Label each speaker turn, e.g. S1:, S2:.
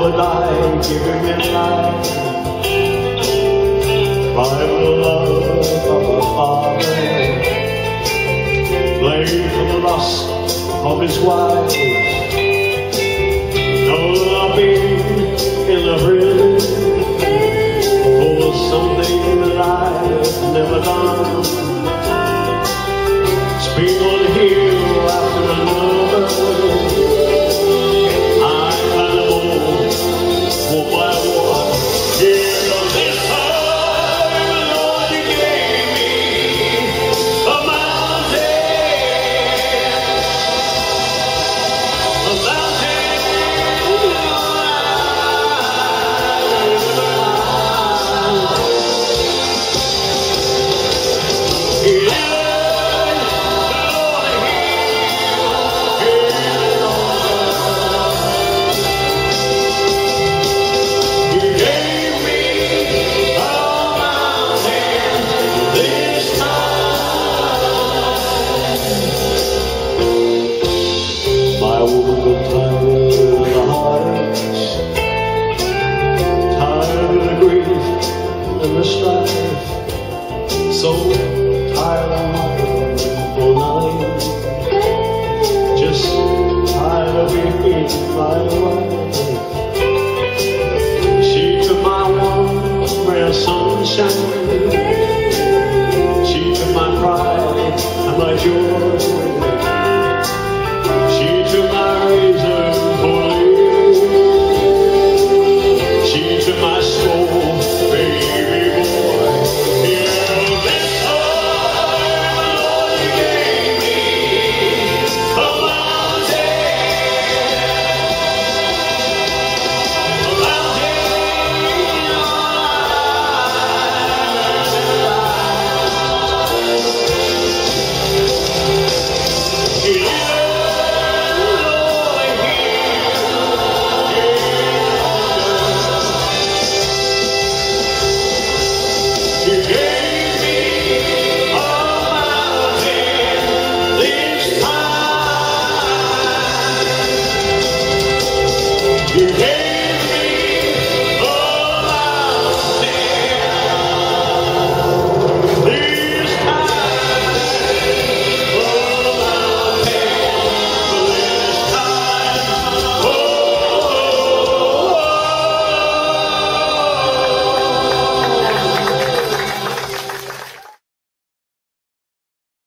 S1: never die, giving me life. Cry for the love of a father, play for the loss of his wife. No loving in the prison for something that I've never done. Spring one hill after another, I climb them all, one by one. Here goes this time, Lord, you gave me a mountain, a mountain. I woke up tired of the heartaches, tired of the grief and the strife, so tired of my wonderful night, just tired of being my wife. She took my warm ray of sunshine, she took my pride and my joy. She took my razor for you. She took my soul, baby boy. Yeah, this time, Lord, you gave me a mountain, a mountain. You gave me a mountain this time. You gave